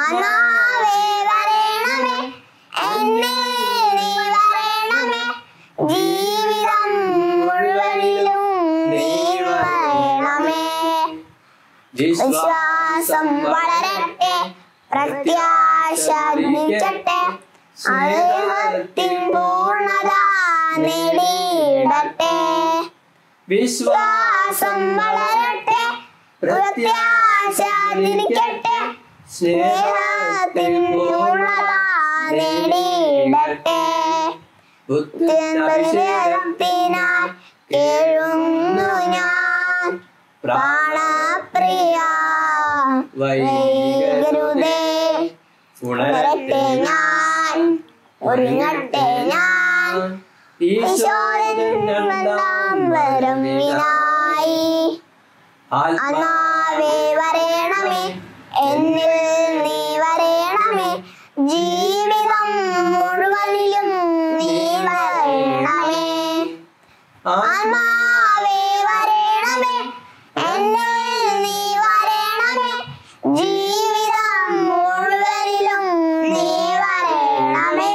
അനാവേ വരേണമേ, എന്നിൽ നീ വരേണമേ, ജീവിതം മുഴുവനിലും നീ വരേണമേ. വിശ്വാസം വളരട്ടെ, പ്രത്യാശ ജനിക്കട്ടെ, സ്നേഹത്തിൻ പൂർണ്ണത നേടിയിടട്ടെ. വിശ്വാസം വളരട്ടെ, പ്രത്യാശ ജനിക്കട്ടെ, സ്നേഹത്തിൻ പൂർണ്ണത നേടിയിടട്ടെ. ബുദ്ധിനായി കേഴുന്നു ഞാൻ, പ്രാണപ്രിയ വൈകരുതേ. ഉണരട്ടെ ഞാൻ, ഒരുങ്ങട്ടെ ഞാൻ, ഈശോയുടെ രണ്ടാം വരവിനായി. ആത്മാവേ വരേണമേ, എന്നിൽ നീ വരേണമേ, ജീവിതം മുഴുവനിലും നീ വരേണമേ. ആത്മാവേ വരേണമേ, എന്നിൽ നീ വരേണമേ, ജീവിതം മുഴുവനിലും നീ വരേണമേ.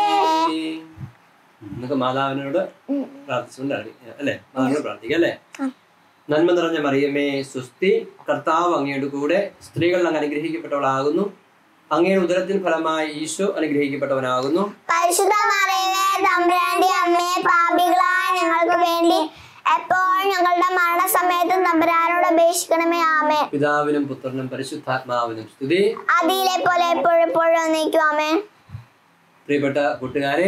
നമുക്ക് മാതാവിനോട് പ്രാർത്ഥിച്ചുകൊണ്ട് അല്ലേ, മാതാവിനോട് പ്രാർത്ഥിക്കാം അല്ലേ. നന്മ നിറഞ്ഞ മറിയമേ സ്വസ്തി, കർത്താവ് അങ്ങയുടെ കൂടെ, സ്ത്രീകൾ അങ്ങ് അനുഗ്രഹിക്കപ്പെട്ടവളാകുന്നു, അങ്ങയുടെ ഉദരത്തിൻ ഫലമായി ഈശോ അനുഗ്രഹിക്കപ്പെട്ടവനാകുന്നു. പരിശുദ്ധ മറിയമേ തമ്പുരാന്റെ അമ്മേ, പാപികളായ ഞങ്ങൾക്ക് വേണ്ടി എപ്പോഴും ഞങ്ങളുടെ മരണസമയത്തും തമ്പുരാനോട് അപേക്ഷിക്കണമേ. ആമേൻ. പിതാവിനും പുത്രനും പരിശുദ്ധാത്മാവിനും സ്തുതി, അതിലെ പോലെ എപ്പോഴും എന്നേക്കും. ആമേൻ. പ്രിയപ്പെട്ട കൂട്ടുകാരെ,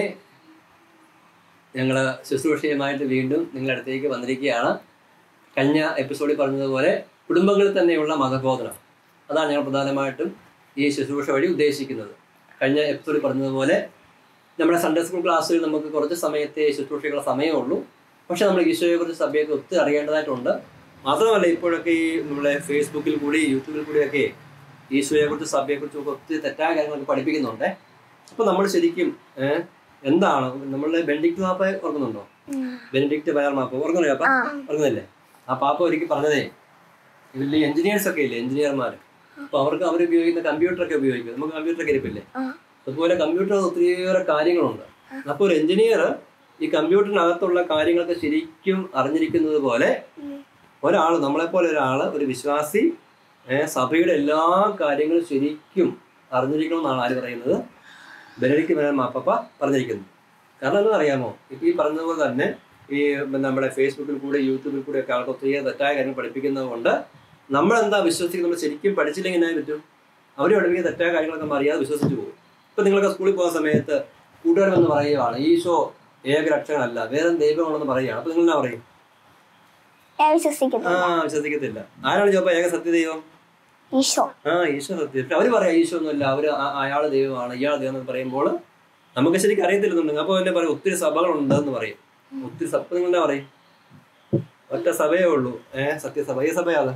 ഞങ്ങൾ ശുശ്രൂഷയുമായിട്ട് വീണ്ടും നിങ്ങളുടെ അടുത്തേക്ക് വന്നിരിക്കുകയാണ്. കഴിഞ്ഞ എപ്പിസോഡിൽ പറഞ്ഞതുപോലെ കുടുംബങ്ങളിൽ തന്നെയുള്ള മതബോധനം, അതാണ് ഞങ്ങൾ പ്രധാനമായിട്ടും ഈ ശുശ്രൂഷ വഴി ഉദ്ദേശിക്കുന്നത്. കഴിഞ്ഞ എപ്പിസോഡിൽ പറഞ്ഞതുപോലെ നമ്മുടെ സൺഡേ സ്കൂൾ ക്ലാസ്സിൽ നമുക്ക് കുറച്ച് സമയത്തെ ശുശ്രൂഷകളുടെ സമയമുള്ളൂ. പക്ഷെ നമ്മൾ ഈശോയെക്കുറിച്ച് സഭയൊക്കെ ഒത്തിരി അറിയേണ്ടതായിട്ടുണ്ട്. മാത്രമല്ല ഇപ്പോഴൊക്കെ ഈ നമ്മളെ ഫേസ്ബുക്കിൽ കൂടി യൂട്യൂബിൽ കൂടിയൊക്കെ ഈശോയെക്കുറിച്ച് സഭയെക്കുറിച്ചും ഒക്കെ ഒത്തിരി തെറ്റായ കാര്യങ്ങളൊക്കെ പഠിപ്പിക്കുന്നുണ്ട്. അപ്പോൾ നമ്മൾ ശരിക്കും എന്താണ് നമ്മളുടെ ബെനഡിക്ട് മാപ്പ ഓർക്കുന്നുണ്ടോ? ബെനഡിക്ട് വയർ മാപ്പ ഓർക്കുന്നില്ലേ? പാപ്പ ഓർക്കുന്നില്ലേ? ആ പാപ്പ ഒരിക്കൽ പറഞ്ഞതേ, വലിയ എഞ്ചിനീയേഴ്സ് ഒക്കെ ഇല്ലേ, എഞ്ചിനീയർമാർ, അപ്പോൾ അവർക്ക് അവർ ഉപയോഗിക്കുന്ന കമ്പ്യൂട്ടറൊക്കെ ഉപയോഗിക്കും. നമുക്ക് കമ്പ്യൂട്ടറൊക്കെ ഇരിപ്പില്ലേ? അതുപോലെ കമ്പ്യൂട്ടറിന് ഒത്തിരിയേറെ കാര്യങ്ങളുണ്ട്. അപ്പോൾ ഒരു എഞ്ചിനീയർ ഈ കമ്പ്യൂട്ടറിനകത്തുള്ള കാര്യങ്ങളൊക്കെ ശരിക്കും അറിഞ്ഞിരിക്കുന്നത് പോലെ ഒരാൾ, നമ്മളെപ്പോലെ ഒരാൾ, ഒരു വിശ്വാസി സഭയുടെ എല്ലാ കാര്യങ്ങളും ശരിക്കും അറിഞ്ഞിരിക്കണമെന്നാണ് ആര് പറയുന്നത്? ബെനഡിക്ട് മാർപ്പാപ്പ പറഞ്ഞിരിക്കുന്നത്. കാരണം എന്താണെന്ന് അറിയാമോ? ഇപ്പം ഈ പറഞ്ഞതുപോലെ തന്നെ ഈ നമ്മുടെ ഫേസ്ബുക്കിൽ കൂടെ യൂട്യൂബിൽ കൂടെ ഒക്കെ ആൾക്ക് ഒത്തിരി തെറ്റായ കാര്യങ്ങൾ പഠിപ്പിക്കുന്നത് കൊണ്ട് നമ്മളെന്താ വിശ്വസിക്കുന്നത്? നമ്മൾ ശരിക്കും പഠിച്ചില്ലെങ്കിൽ എന്നായി പറ്റും? അവർ പഠിപ്പിക്കുന്ന തെറ്റായ കാര്യങ്ങളൊക്കെ നമ്മൾ അറിയാതെ വിശ്വസിച്ച് പോകും. ഇപ്പം നിങ്ങളൊക്കെ സ്കൂളിൽ പോകുന്ന സമയത്ത് കൂട്ടുകാരെന്ന് പറയുകയാണ് ഈശോ ഏകരക്ഷകനല്ല, വേറെ ദൈവമാണെന്ന് പറയുകയാണ്. അപ്പൊ നിങ്ങൾ എന്നാ പറയും? വിശ്വസിക്കത്തില്ല. ആരാണ് ചോദിച്ചാൽ ഏക സത്യദൈവം? ഈശോ സത്യം. അവര് പറയാം ഈശോ ഒന്നുമല്ല, അവര് അയാള് ദൈവമാണ്, ഇയാൾ ദൈവം എന്ന് പറയുമ്പോൾ നമുക്ക് ശരിക്കും അറിയത്തില്ലെന്നുണ്ടെങ്കിൽ അപ്പൊ എന്നെ പറയും ഒത്തിരി സഭകളുണ്ടെന്ന് പറയും. ഒത്തിരി സഭ നിങ്ങളെന്താ പറയും? ഒറ്റ സഭയേ ഉള്ളൂ, സത്യസഭ. ഈ സഭയാണ്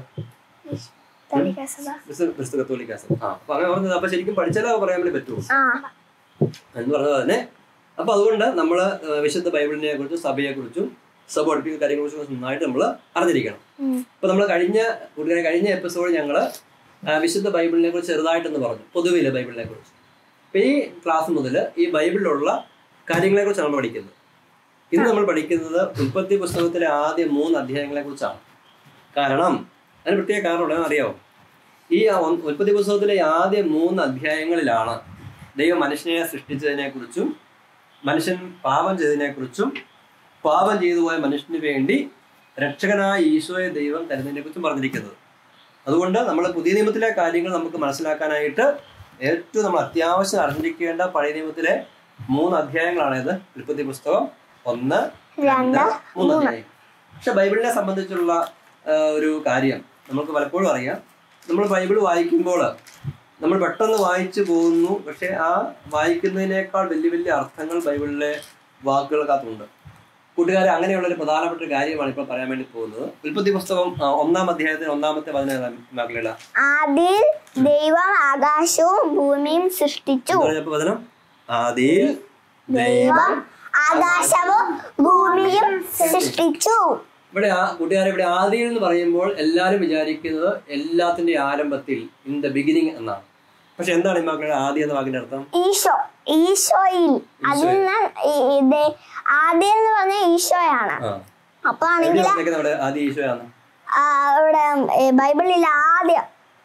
ക്രിസ്തു കത്തോലിക്ക സഭ. അപ്പൊ അങ്ങനെ പറഞ്ഞത്. അപ്പൊ ശരിക്കും പഠിച്ചാലോ പറയാൻ വേണ്ടി പറ്റുമോ എന്ന് പറഞ്ഞത് തന്നെ. അപ്പൊ അതുകൊണ്ട് നമ്മള് വിശുദ്ധ ബൈബിളിനെ കുറിച്ചും സഭയെ കുറിച്ചും സഭ പഠിപ്പിക്കുന്ന കാര്യങ്ങളെ കുറിച്ചും നന്നായിട്ട് നമ്മൾ അറിഞ്ഞിരിക്കണം. അപ്പൊ നമ്മൾ കഴിഞ്ഞ എപ്പിസോഡ് ഞങ്ങള് വിശുദ്ധ ബൈബിളിനെ കുറിച്ച് ചെറുതായിട്ടെന്ന് പറഞ്ഞു, പൊതുവിലെ ബൈബിളിനെ കുറിച്ച്. അപ്പൊ ഈ ക്ലാസ് മുതൽ ഈ ബൈബിളിലുള്ള കാര്യങ്ങളെ കുറിച്ചാണ് നമ്മൾ പഠിക്കുന്നത്. ഇന്ന് നമ്മൾ പഠിക്കുന്നത് ഉൽപ്പത്തി പുസ്തകത്തിലെ ആദ്യ 3 അധ്യായങ്ങളെ കുറിച്ചാണ്. കാരണം അതിന് പ്രത്യേക കാരണം ഉണ്ടെന്ന് അറിയാമോ? ഈ ഉൽപ്പത്തി പുസ്തകത്തിലെ ആദ്യ 3 അധ്യായങ്ങളിലാണ് ദൈവം മനുഷ്യനെ സൃഷ്ടിച്ചതിനെ കുറിച്ചും മനുഷ്യൻ പാപം ചെയ്തതിനെ കുറിച്ചും പാപം ചെയ്തു പോയ മനുഷ്യന് വേണ്ടി രക്ഷകനായ ഈശോയെ ദൈവം തരുന്നതിനെ കുറിച്ചും പറഞ്ഞിരിക്കുന്നത്. അതുകൊണ്ട് നമ്മൾ പുതിയ നിയമത്തിലെ കാര്യങ്ങൾ നമുക്ക് മനസ്സിലാക്കാനായിട്ട് ഏറ്റവും നമ്മൾ അത്യാവശ്യം അറിഞ്ഞിരിക്കേണ്ട പഴയ നിയമത്തിലെ 3 അധ്യായങ്ങളാണിത്. ഉൽപ്പത്തി പുസ്തകം 1, 2, 3 അധ്യായം. പക്ഷെ ബൈബിളിനെ സംബന്ധിച്ചുള്ള ഒരു കാര്യം നമുക്ക് പലപ്പോഴും അറിയാം. നമ്മൾ ബൈബിൾ വായിക്കുമ്പോൾ നമ്മൾ പെട്ടെന്ന് വായിച്ചു പോകുന്നു. പക്ഷെ ആ വായിക്കുന്നതിനേക്കാൾ വലിയ വലിയ അർത്ഥങ്ങൾ ബൈബിളിലെ വാക്കുകൾക്കകത്തുണ്ട്. കൂട്ടുകാരെ, അങ്ങനെയുള്ളൊരു പ്രധാനപ്പെട്ട കാര്യമാണ് ഇപ്പോൾ പറയാൻ വേണ്ടി പോകുന്നത്. ഉൽപ്പത്തി പുസ്തകം 1-ാം അധ്യായത്തിന് 1-ാമത്തെ വചനം. ആദിയിൽ ദൈവം ആകാശവും ഭൂമിയും സൃഷ്ടിച്ചു. ആദിയിൽ ദൈവം ആകാശവും ഭൂമിയും സൃഷ്ടിച്ചു. ഇവിടെ കൂട്ടുകാരെ, ഇവിടെ ആദിയിൽ എന്ന് പറയുമ്പോൾ എല്ലാവരും വിചാരിക്കുന്നത് എല്ലാത്തിന്റെ ആരംഭത്തിൽ, ഇൻ ദ ബിഗിനിങ് എന്നാണ്. പക്ഷെ എന്താണ് ഈ മക്കളുടെ ആദ്യം എന്ന വാക്കിന്റെ അർത്ഥം? ഈശോയിൽ. അതിന് ആദ്യം എന്ന് പറഞ്ഞ ഈശോയാണ്. അപ്പൊ ആണെങ്കിൽ ആദ്യം ഈശോയാണ് ഇവിടെ ബൈബിളിൽ ആദ്യം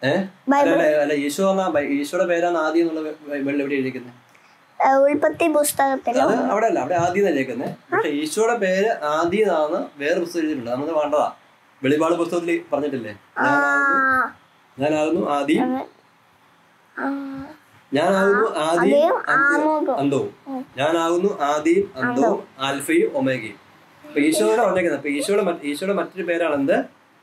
ഈശോയുടെ പേരാണ് ആദ്യം എന്നുള്ള ബൈബിളിൽ എവിടെ എഴുതിക്കുന്നത്? ഉൽപ്പത്തി പുസ്തകത്തിൽ. അത് അവിടെ അല്ല, അവിടെ ആദ്യം എഴുതിക്കുന്നത്. പക്ഷെ ഈശോയുടെ പേര് ആദ്യം ആണ് വേറെ പുസ്തകം എഴുതിയിട്ടുണ്ട്. നമുക്ക് വേണ്ടതാ. വെളിപാട് പുസ്തകത്തിൽ പറഞ്ഞിട്ടില്ലേ, ഞാനാകുന്നു ആദ്യം, ഞാനാകുന്നു ആദ്യം അന്തവും, ഞാനാകുന്നു ആദ്യം അന്തവും ആൽഫയും ഒമേഗയും. അപ്പൊ ഈശോയുടെ പറഞ്ഞേക്കുന്നത്. അപ്പൊ ഈശോയുടെ മറ്റൊരു പേരാണ് എന്ത്?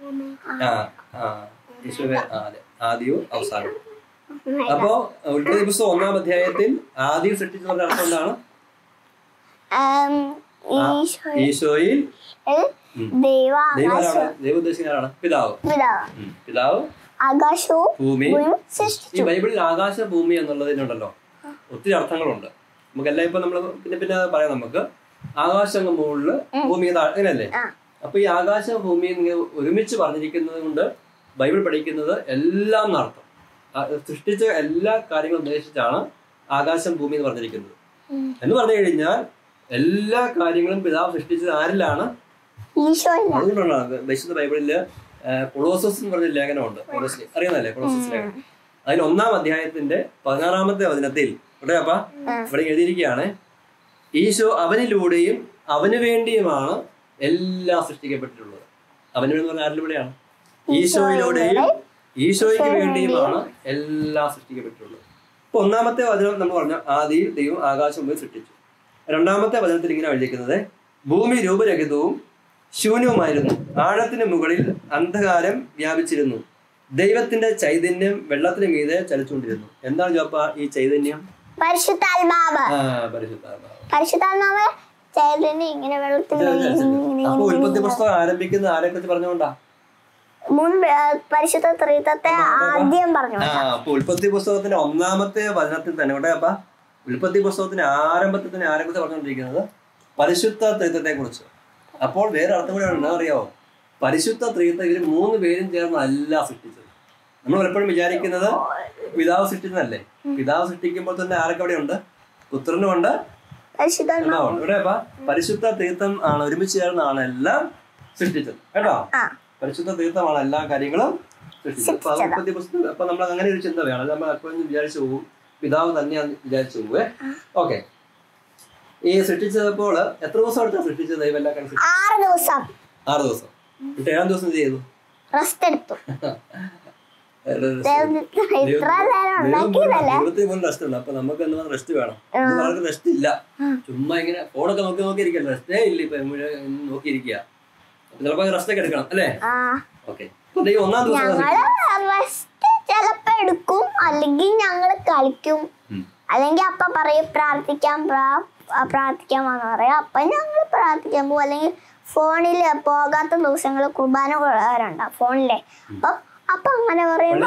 ഈശോയുടെ ആദ്യവും അവസാനവും. അപ്പോ ഉൽപ്പത്തി പുസ്തകം 1-ാം അധ്യായത്തിൽ ആദ്യം സൃഷ്ടിച്ചതിന്റെ അർത്ഥം എന്താണ്? ഈശോയിൽ. ദൈവം ഉദ്ദേശിക്കുന്നതാണ് പിതാവ്. പിതാവ് ആകാശവും ഭൂമിയും. ഈ ബൈബിളിൽ ആകാശ ഭൂമി എന്നുള്ളതിനുണ്ടല്ലോ ഒത്തിരി അർത്ഥങ്ങളുണ്ട്. നമുക്കെല്ലാം ഇപ്പൊ നമ്മള് പിന്നെ പറയാം. നമുക്ക് ആകാശം മുകളില് ഭൂമി അങ്ങനെയല്ലേ? അപ്പൊ ഈ ആകാശ ഭൂമി ഒരുമിച്ച് പറഞ്ഞിരിക്കുന്നത് കൊണ്ട് ബൈബിൾ പഠിക്കുന്നത് എല്ലാം എന്നർത്ഥം. സൃഷ്ടിച്ച എല്ലാ കാര്യങ്ങളും ഉദ്ദേശിച്ചാണ് ആകാശം ഭൂമി എന്ന് പറഞ്ഞിരിക്കുന്നത്. എന്ന് പറഞ്ഞു കഴിഞ്ഞാൽ എല്ലാ കാര്യങ്ങളും പിതാവ് സൃഷ്ടിച്ചത് ആരിലാണ്? അതുകൊണ്ടാണ് വിശുദ്ധ ബൈബിളില് കൊളോസസ് എന്ന് പറഞ്ഞ ലേഖനമുണ്ട്. അറിയുന്നല്ലേ കൊളോസസ് ലേഖനം? അതിൽ 1-ാം അധ്യായത്തിന്റെ 16-ാമത്തെ വചനത്തിൽ ഇവിടെ എഴുതിയിരിക്കുകയാണ്, ഈശോ അവനിലൂടെയും അവന് വേണ്ടിയുമാണ് എല്ലാം സൃഷ്ടിക്കപ്പെട്ടിട്ടുള്ളത്. അവന് വേണ്ടി പറഞ്ഞാൽ ആരിലൂടെയാണ്? ഈശോയിലൂടെയും ഈശോയ്ക്ക് വേണ്ടിയുമാണ് എല്ലാം സൃഷ്ടിക്കപ്പെട്ടിട്ടുള്ളത്. അപ്പൊ 1-ാമത്തെ വചനം നമ്മൾ പറഞ്ഞ ആദിയിൽ ദൈവം ആകാശം പോയി സൃഷ്ടിച്ചു. 2-ാമത്തെ വചനത്തിൽ ഇങ്ങനെ എഴുതിയിരിക്കുന്നത്, ഭൂമി രൂപരഹിതവും ശൂന്യവുമായിരുന്നു, ആഴത്തിന് മുകളിൽ അന്ധകാരം വ്യാപിച്ചിരുന്നു, ദൈവത്തിന്റെ ചൈതന്യം വെള്ളത്തിന് മീതെ ചലിച്ചുകൊണ്ടിരുന്നു. എന്താണ് ജോപ്പ ഈ ചൈതന്യം? പരിശുദ്ധാത്മാവ്. അപ്പൊ ഉൽപ്പത്തി പുസ്തകം ആരംഭിക്കുന്ന ആരെ കുറിച്ച് പറഞ്ഞുകൊണ്ടാ? പരിശുദ്ധ ത്രിത്വത്തെ ആദ്യം പറഞ്ഞു. അപ്പൊ ഉൽപ്പത്തി പുസ്തകത്തിന്റെ 1-ാമത്തെ വചനത്തിൽ തന്നെ ഇവിടെ ഉൽപ്പത്തി പുസ്തകത്തിന്റെ ആരംഭത്തിൽ തന്നെ ആരെ കുറിച്ച് പറഞ്ഞുകൊണ്ടിരിക്കുന്നത്? പരിശുദ്ധ ത്രിത്വത്തെ കുറിച്ച്. അപ്പോൾ വേറെ അർത്ഥം കൂടെ എന്താ അറിയാവോ? പരിശുദ്ധ ത്രിത്വം ഇവര് 3 പേരും ചേർന്നല്ല സൃഷ്ടിച്ചത്. നമ്മൾ പലപ്പോഴും വിചാരിക്കുന്നത് പിതാവ് സൃഷ്ടിച്ചതല്ലേ. പിതാവ് സൃഷ്ടിക്കുമ്പോൾ തന്നെ ആരൊക്കെ അവിടെ ഉണ്ട്? പുത്രനുമുണ്ട്, പരിശുദ്ധാത്മാവുണ്ട്. ഇവിടെ പരിശുദ്ധ ത്രിത്വം ആണ് ഒരുമിച്ച് ചേർന്നാണ് എല്ലാം സൃഷ്ടിച്ചത് കേട്ടോ. പരിശുദ്ധ തീർത്ഥമാണ് എല്ലാ കാര്യങ്ങളും സൃഷ്ടിച്ചത്. അപ്പൊ നമ്മൾ അങ്ങനെ ഒരു ചിന്ത വേണം. നമ്മൾ എപ്പോഴും വിചാരിച്ചു പോകും പിതാവ് തന്നെയാണ് വിചാരിച്ചു പോവേ. ഓക്കെ, ഈ സൃഷ്ടിച്ചപ്പോൾ എത്ര ദിവസം എടുത്താ സൃഷ്ടിച്ചത്? ദൈവം എല്ലാ കാര്യം 6 ദിവസം. 6 ദിവസം. 7-ാം ദിവസം എന്ത് ചെയ്തു? റെസ്റ്റ് എടുത്തു. റെസ്റ്റ് ഉണ്ട്. അപ്പൊ നമുക്ക് എന്താ റെസ്റ്റ് വേണം. റെസ്റ്റ് ഇല്ല. ചുമ്മാ ഇങ്ങനെ ഫോണൊക്കെ നോക്കിയിരിക്കല്ലോ. റെസ്റ്റേ ഇല്ല. ഇപ്പൊ നോക്കിയിരിക്കുക. ചിലപ്പോ റെസ്റ്റ് ഒക്കെ എടുക്കണം അല്ലേ? ഓക്കെ. ചിലപ്പോ എടുക്കും, അല്ലെങ്കിൽ ഞങ്ങള് കളിക്കും, അല്ലെങ്കിൽ അപ്പ പറയും പ്രാർത്ഥിക്കാമെന്ന് പറയാം. അപ്പൊ ഞങ്ങള് പ്രാർത്ഥിക്കാൻ പോകും. അല്ലെങ്കിൽ ഫോണില് പോകാത്ത ദിവസങ്ങള് കുർബാന കൊള്ളാറുണ്ടാവും ഫോണിലെ. അപ്പൊ അങ്ങനെ പറയുമ്പോ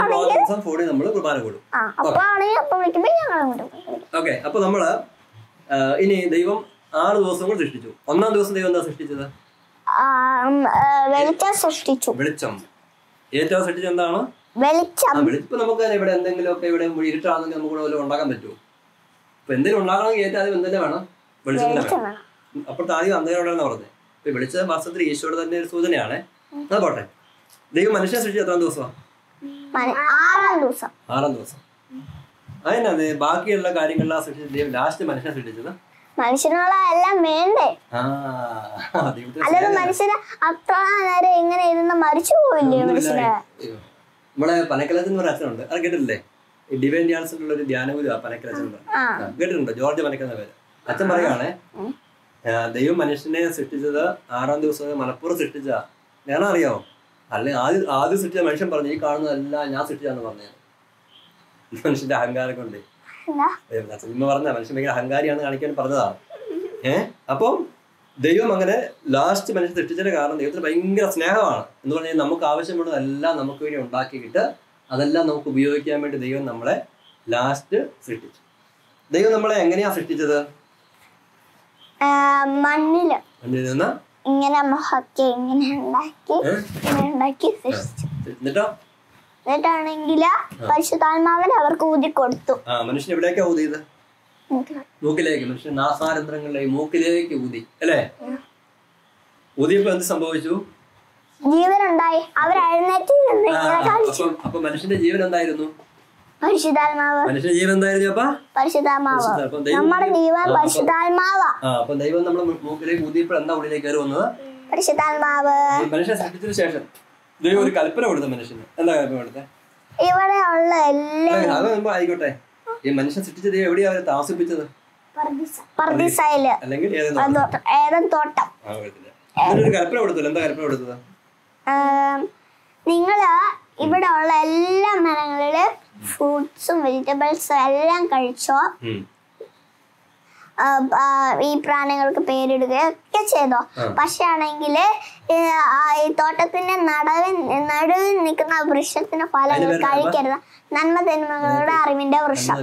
അപ്പൊ ആണെങ്കിൽ അപ്പൊ വിളിക്കുമ്പോ ഞങ്ങൾ. അപ്പൊ നമ്മള് ഇനി ദൈവം 6 ദിവസം കൂടെ സൃഷ്ടിച്ചു. 1-ാം ദിവസം ദൈവം എന്താ സൃഷ്ടിച്ചത്? വെളിച്ചം സൃഷ്ടിച്ചു. വെളിച്ചം. ഏറ്റവും സൃഷ്ടിച്ചത് എന്താണ്? വെളിച്ചം. ഇപ്പൊ നമുക്ക് ഇവിടെ എന്തെങ്കിലുമൊക്കെ ഇവിടെ ഇരുട്ടാണെങ്കിൽ നമുക്ക് ഇവിടെ ഉണ്ടാക്കാൻ പറ്റുമോ? ഇപ്പൊ എന്തെങ്കിലും ഉണ്ടാക്കണമെങ്കിൽ ഏറ്റവും ആദ്യം എന്തെങ്കിലും വേണം? വെളിച്ചം തന്നെ വേണം. അപ്പോഴത്തെ ആദ്യം അന്ധകാരം പറഞ്ഞത്. ഇപ്പൊ വെളിച്ചം വാസ്തവത്തിൽ ഈശോയുടെ തന്നെ ഒരു സൂചനയാണ്. അത് പോട്ടെ. ദൈവം മനുഷ്യനെ സൃഷ്ടിച്ചത് എത്രാം ദിവസമാണ്? 6-ാം ദിവസം. 6-ാം ദിവസം. അതിനാ ബാക്കിയുള്ള കാര്യങ്ങളെല്ലാം സൃഷ്ടിച്ചത് ദൈവം ലാസ്റ്റ് മനുഷ്യനെ സൃഷ്ടിച്ചത്. മനുഷ്യനുള്ള എല്ലാം വേണ്ടേ? അല്ലാതെ മനുഷ്യന് അത്ര നേരം എങ്ങനെ ഇരുന്ന് മരിച്ചു പോയില്ലേ മനുഷ്യന്? നമ്മളെ പനക്കലച്ചൻ എന്ന് പറഞ്ഞ അച്ഛനുണ്ട്, അത് കേട്ടിട്ടില്ലേ? ഡിവൈൻ ധ്യാനത്തിലുള്ള ഒരു ധ്യാനഗുരു പനക്കലച്ചൻ കേട്ടിട്ടുണ്ടോ? ജോർജ് പനക്കുന്ന പേര്. അച്ഛൻ പറയുകയാണെ, ദൈവം മനുഷ്യനെ സൃഷ്ടിച്ചത് 6-ാം ദിവസം മനഃപൂർവ്വം സൃഷ്ടിച്ചതാ. ഞാൻ അറിയാമോ? അല്ലെങ്കിൽ ആദ്യം സൃഷ്ടിച്ച മനുഷ്യൻ പറഞ്ഞു ഈ കാണുന്നതെല്ലാം ഞാൻ സൃഷ്ടിച്ചാന്ന് പറഞ്ഞത്. മനുഷ്യന്റെ അഹങ്കാരം കൊണ്ട് പറഞ്ഞ മനുഷ്യൻ ഭയങ്കര അഹങ്കാരിയാണെന്ന് കാണിക്കാൻ പറഞ്ഞതാണ്. അപ്പം ദൈവം അങ്ങനെ ലാസ്റ്റ് മനുഷ്യൻ സൃഷ്ടിച്ചതിന്റെ കാരണം ദൈവത്തിന് ഭയങ്കര സ്നേഹമാണ്. എന്ന് പറഞ്ഞാൽ നമുക്ക് ആവശ്യമുള്ളതെല്ലാം നമുക്ക് വേണ്ടി ഉണ്ടാക്കിയിട്ട് അതെല്ലാം നമുക്ക് ഉപയോഗിക്കാൻ വേണ്ടി ദൈവം നമ്മളെ ലാസ്റ്റ് സൃഷ്ടിച്ചു. ദൈവം നമ്മളെ എങ്ങനെയാ സൃഷ്ടിച്ചത്? മണ്ണില് നിന്ന് ഇങ്ങനെ ഉണ്ടാക്കി. എന്നിട്ടോ എന്നിട്ടാണെങ്കിൽ പരിശുദ്ധാത്മാവിനെ അവർക്ക് ഊതി കൊടുത്തു. മനുഷ്യൻ എവിടേക്കാ ഊതിയത്? മൂക്കിലേക്ക്. മനുഷ്യൻ നാസാരന്ധ്രങ്ങളിലേക്ക് മൂക്കിലേക്ക് ഊതി അല്ലേ? ഊതിയപ്പോ എന്ത് സംഭവിച്ചു? ജീവനുണ്ടായി. അവർ എഴുന്നേറ്റ്. അപ്പൊ മനുഷ്യന്റെ ജീവൻ എന്തായിരുന്നു? പരിശുദ്ധാത്മാവ്. മനുഷ്യന്റെ ജീവൻ എന്തായിരുന്നു? അപ്പൊ പരിശുദ്ധാത്മാവ്. നമ്മുടെ ജീവൻ പരിശുദ്ധാത്മാവ്. അപ്പൊ ദൈവം നമ്മുടെ മൂക്കിലേക്ക് ഊതിയപ്പോൾ എന്താ ഉള്ളിലേക്ക് കയറി വന്നത്? പരിശുദ്ധാത്മാവ്. മനുഷ്യനെ സൃഷ്ടിച്ചതിന് ശേഷം ദൈവം ഒരു കൽപ്പന കൊടുത്ത മനുഷ്യന്. എന്താ കൽപ്പന കൊടുത്തത്? ഇവിടെ ഉള്ള എല്ലാം ആയിക്കോട്ടെ. ഈ മനുഷ്യൻ സൃഷ്ടിച്ച ദൈവം എവിടെയാ അവരെ താമസിപ്പിച്ചത്? പർദീസയില്. അല്ലെങ്കിൽ ഏതൻ തോട്ടം. ഒരു കൽപ്പന കൊടുത്തല്ലോ. എന്താ കൽപ്പന കൊടുത്തത്? നിങ്ങള് ഇവിടെ ഉള്ള എല്ലാ മരങ്ങളില് ഫ്രൂട്ട്സും വെജിറ്റബിൾസും എല്ലാം കഴിച്ചോ, ഈ പ്രാണികൾക്ക് പേരിടുകയൊക്കെ ചെയ്തോ. പക്ഷെ ആണെങ്കില് ഈ തോട്ടത്തിന്റെ നടുവിൽ നിൽക്കുന്ന വൃക്ഷത്തിന്റെ ഫലങ്ങൾ കഴിക്കരുത്. നന്മ തിന്മകളുടെ അറിവിന്റെ വൃക്ഷം.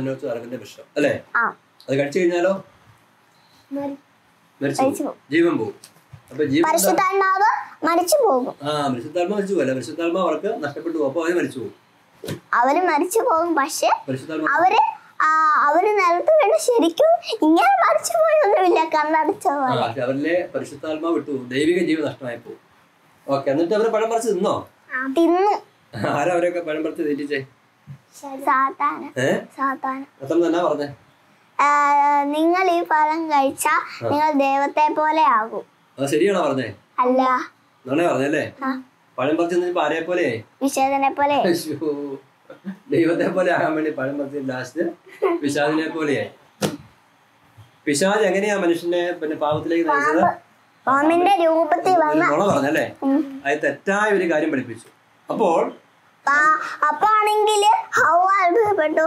ജീവൻ പോകും. പരിശുദ്ധാത്മാവ് മരിച്ചു പോകും. പരിശുദ്ധാത്മാവ് അവർക്ക് നഷ്ടപ്പെട്ടു പോകും. അപ്പൊ അവര് മരിച്ചു പോകും. അവര് മരിച്ചു പോകും. പക്ഷെ അവര് നിലത്ത് വീണ് ശരിക്കും ഇങ്ങനെ മരിച്ചു പോയൊന്നുമില്ല. കണ്ണടച്ചതുപോലെ അവരിലെ പരിശുദ്ധാത്മാവ് വിട്ടു. ദൈവിക ജീവൻ നഷ്ടമായി പോകും. ഓക്കെ. എന്നിട്ട് അവര് പഴം പറിച്ച് തിന്നോ? തിന്നു. ആരാ അവരൊക്കെ പഴം പറിച്ച് തെറ്റിച്ചേ? സാത്താന്. എന്നാ പറഞ്ഞേ? നിങ്ങൾ ഈ ഫലം കഴിച്ചാ നിങ്ങൾ ദൈവത്തെ പോലെ ആകും. ശരിയാണോ പറഞ്ഞേ? അല്ല, പറഞ്ഞല്ലേ? പഴം പറിച്ച് ആരെ പോലെ? വിശേഷനെ പോലെ. ദൈവത്തെ പോലെ ആകാൻ വേണ്ടി പഴം പറിച്ച് ലാസ്റ്റ് പിശാചിനെ പോലെയായി. പിശാച് എങ്ങനെയാ മനുഷ്യനെ പിന്നെ പാപത്തിലേക്ക് നയിച്ചത്? പാമ്പിന്റെ രൂപത്തിൽ വന്ന പറഞ്ഞല്ലേ? അത് തെറ്റായ ഒരു കാര്യം പഠിപ്പിച്ചു. അപ്പൊ ആണെങ്കില് ഹൗവ അത്ഭുതപ്പെട്ടു.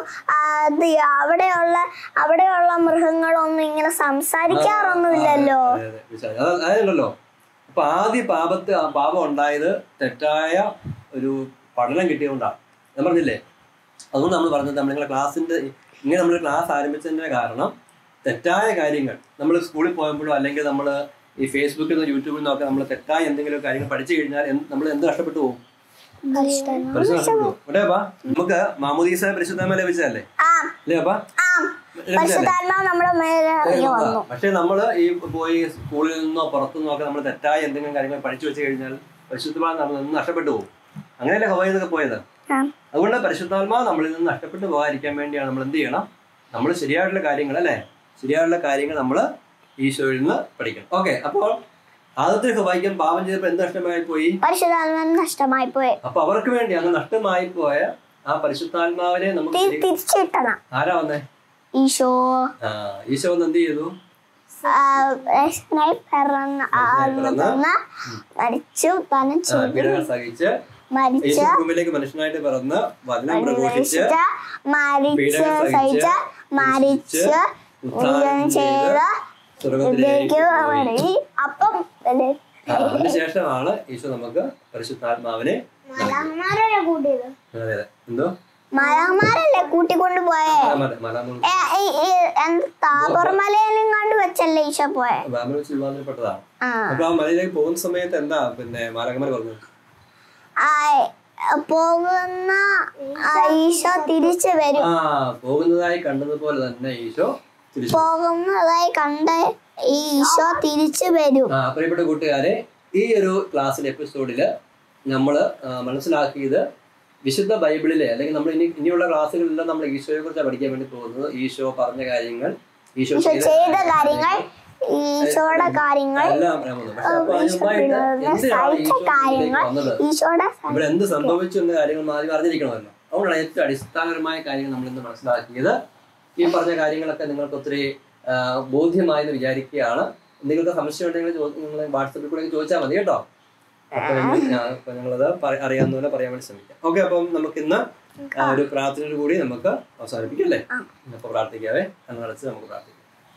അവിടെയുള്ള മൃഗങ്ങളൊന്നും ഇങ്ങനെ സംസാരിക്കാറൊന്നുമില്ലല്ലോ. അതല്ലോ. അപ്പൊ ആദ്യ പാപം ഉണ്ടായത് തെറ്റായ ഒരു പഠനം കിട്ടിയതുകൊണ്ടാണ്. ഞാൻ പറഞ്ഞില്ലേ? അതുകൊണ്ട് നമ്മൾ പറഞ്ഞത് നിങ്ങളുടെ ക്ലാസ്സിന്റെ ഇങ്ങനെ നമ്മൾ ക്ലാസ് ആരംഭിച്ചതിന്റെ കാരണം തെറ്റായ കാര്യങ്ങൾ നമ്മൾ സ്കൂളിൽ പോകുമ്പോഴോ അല്ലെങ്കിൽ നമ്മൾ ഈ ഫേസ്ബുക്കിൽ നിന്നോ യൂട്യൂബിൽ നിന്നൊക്കെ നമ്മൾ തെറ്റായ എന്തെങ്കിലും കാര്യങ്ങൾ പഠിച്ചു കഴിഞ്ഞാൽ നമ്മൾ എന്ത് കഷ്ടപ്പെട്ടു പോകും? നമുക്ക് മാമോദീസ പരിശുദ്ധാത്മാവ് ലഭിച്ചതല്ലേ? പക്ഷെ നമ്മള് ഈ പോയി സ്കൂളിൽ നിന്നോ പുറത്തുനിന്നോ ഒക്കെ നമ്മൾ തെറ്റായ എന്തെങ്കിലും കാര്യങ്ങൾ പഠിച്ചു വെച്ച് കഴിഞ്ഞാൽ പരിശുദ്ധാത്മാവ് നമ്മളിൽ നിന്ന് നഷ്ടപ്പെട്ടു പോകും. അങ്ങനെയല്ലേ ഹവായിന്നൊക്കെ പോയത്? അതുകൊണ്ട് പരിശുദ്ധാത്മാവ് നമ്മളിൽ നിന്ന് നഷ്ടപ്പെട്ടു പോകാതിരിക്കാൻ വേണ്ടിയാണ് നമ്മൾ എന്ത് ചെയ്യണം? നമ്മൾ ശരിയായിട്ടുള്ള കാര്യങ്ങൾ അല്ലെ? ശരിയായിട്ടുള്ള കാര്യങ്ങൾ നമ്മൾ ഈശോയിൽ നിന്ന് പഠിക്കണം. ഓക്കെ. അപ്പോൾ ആദ്യത്തെ ഹവായിക്കാൻ പാപം ചെയ്തപ്പോൾ എന്ത് നഷ്ടമായി പോയി? നഷ്ടമായി പോയി. അപ്പൊ അവർക്ക് വേണ്ടി അങ്ങ് നഷ്ടമായി പോയ ആ പരിശുദ്ധാത്മാവിനെ നമുക്ക് തിരിച്ചിട്ടണം. ആരാ വന്നേ? ഈശോ. ഈശോ വന്ന് എന്ത് ചെയ്തു? സഹിച്ച് ഭൂമിയിലേക്ക് മനുഷ്യനായിട്ട് പിറന്ന് വചനം പ്രഘോഷിച്ച് അതിനുശേഷമാണ് ഈശോ നമുക്ക് പരിശുദ്ധാത്മാവിനെ എന്തോ മലമാരല്ലേ കൂട്ടിക്കൊണ്ടുപോയേ? താപർമലയിലും കണ്ടു വെച്ചല്ലേ ഈശോ പോയെ? പെട്ടതാണ്. അപ്പൊ ആ മലയിലേക്ക് പോകുന്ന സമയത്ത് എന്താ പിന്നെ മാലാഖമാർ പറഞ്ഞത്? പോകുന്ന ഈശോ തിരിച്ചു വരും. പോകുന്നതായി കണ്ടതുപോലെ തന്നെ ഈശോ പോകുന്നതായി കണ്ട ഈശോ തിരിച്ചു വരും. പ്രിയപ്പെട്ട കൂട്ടുകാരെ, ഈ ഒരു ക്ലാസ്സിലെ എപ്പിസോഡില് നമ്മള് മനസ്സിലാക്കിയത് വിശുദ്ധ ബൈബിളിലെ അല്ലെങ്കിൽ നമ്മൾ ഇനിയുള്ള ക്ലാസ്സുകളിലെല്ലാം നമ്മൾ ഈശോയെ കുറിച്ചാണ് പഠിക്കാൻ വേണ്ടി പോകുന്നത്. ഈശോ പറഞ്ഞ കാര്യങ്ങൾ, ഈശോ ചെയ്ത കാര്യങ്ങൾ, ഈശോയുടെ കാര്യങ്ങൾ, ഇവിടെ എന്ത് സംഭവിച്ചു എന്ന കാര്യങ്ങൾ ആദ്യം അറിഞ്ഞിരിക്കണമല്ലോ. അതുകൊണ്ടാണ് ഏറ്റവും അടിസ്ഥാനപരമായ കാര്യങ്ങൾ നമ്മൾ ഇന്ന് മനസ്സിലാക്കിയത്. ഈ പറഞ്ഞ കാര്യങ്ങളൊക്കെ നിങ്ങൾക്ക് ഒത്തിരി ബോധ്യമായെന്ന് വിചാരിക്കുകയാണ്. നിങ്ങൾക്ക് സംശയം ഉണ്ടെങ്കിൽ നിങ്ങൾ വാട്സപ്പിൽ കൂടെ ചോദിച്ചാൽ മതി കേട്ടോ. അപ്പൊ ഞങ്ങളത് അറിയാവുന്ന പോലെ പറയാൻ വേണ്ടി ശ്രമിക്കാം. ഓക്കെ. അപ്പം നമുക്ക് ഇന്ന് ഒരു പ്രാർത്ഥനയോട് കൂടി നമുക്ക് അവസാനിപ്പിക്കാം അല്ലേ? അപ്പൊ പ്രാർത്ഥിക്കാവേ. കണ്ണടച്ച് നമുക്ക് പ്രാർത്ഥിക്കാം.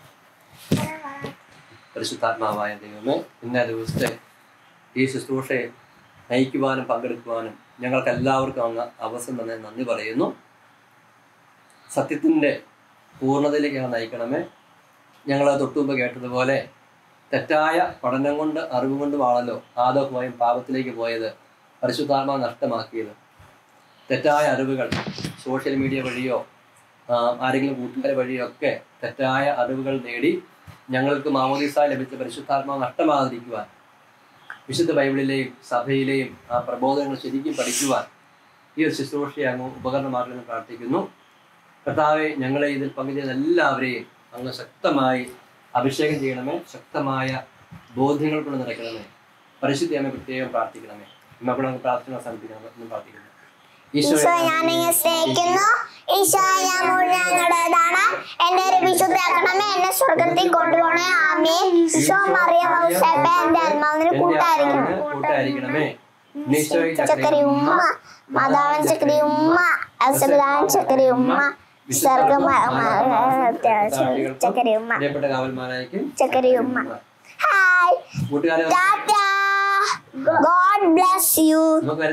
പരിശുദ്ധാത്മാവായ ദൈവമേ, ഇന്നേ ദിവസത്തെ ഈ ശുശ്രൂഷയെ നയിക്കുവാനും പങ്കെടുക്കുവാനും ഞങ്ങൾക്ക് എല്ലാവർക്കും അങ്ങ് അവസരം തന്നെ നന്ദി പറയുന്നു. സത്യത്തിൻ്റെ പൂർണ്ണതയിലേക്ക് ഞങ്ങൾ നയിക്കണമേ. ഞങ്ങൾ തൊട്ടുമുമ്പ് കേട്ടതുപോലെ തെറ്റായ പഠനം കൊണ്ട് അറിവ് കൊണ്ടുമാണല്ലോ ആദവും പാപത്തിലേക്ക് പോയത്, പരിശുദ്ധാത്മാവ് നഷ്ടമാക്കിയത്. തെറ്റായ അറിവുകൾ സോഷ്യൽ മീഡിയ വഴിയോ ആരെങ്കിലും കൂട്ടുകാരെ വഴിയോ ഒക്കെ തെറ്റായ അറിവുകൾ നേടി ഞങ്ങൾക്ക് മാമോദീസ ലഭിച്ച പരിശുദ്ധാത്മാവ് നഷ്ടമാകാതിരിക്കുവാൻ, വിശുദ്ധ ബൈബിളിലെയും സഭയിലെയും ആ പ്രബോധനങ്ങൾ ശരിക്കും പഠിക്കുവാൻ ഈ ഒരു ശുശ്രൂഷയെ അങ്ങ് ഉപകരണമാക്കണമെന്ന് പ്രാർത്ഥിക്കുന്നു. കർത്താവെ, ഞങ്ങളെ ഇതിൽ പങ്കുചേരുന്ന എല്ലാവരെയും അങ്ങ് ശക്തമായി അഭിഷേകം ചെയ്യണമേ, ശക്തമായ ബോധ്യങ്ങൾ കൊണ്ട് നിറയ്ക്കണമേ. പരിശുദ്ധിയാമെ പ്രത്യേകം പ്രാർത്ഥിക്കണമേ. മക്കളെ അങ്ങ് പ്രാർത്ഥന അവസാനിപ്പിക്കണമെന്ന് പ്രാർത്ഥിക്കുന്നു. ഈശോ, ഞാൻ നിന്നെ സ്നേഹിക്കുന്നു. ഈശോ, ഞാൻ മുഴുവൻ ഞങ്ങളുടേതാണ്. എന്നെ ഒരു വിശുദ്ധയാക്കണമേ, എന്നെ സ്വർഗത്തിൽ കൊണ്ടുപോകണേ. ആമേൻ. ഈശോ, മറിയം, ഔസേപ്പേ, എന്റെ ആത്മാവിന് കൂട്ടായിരിക്കണമേ. ചക്കരി ഉമ്മ, മാതാവൻ ചക്കരി ഉമ്മ, ഔസേപ്പിതാവൻ ചക്കരി ഉമ്മ, ചക്കരി ഉമ്മ, ചക്കരി ഉമ്മ. Hi, tata. God bless you.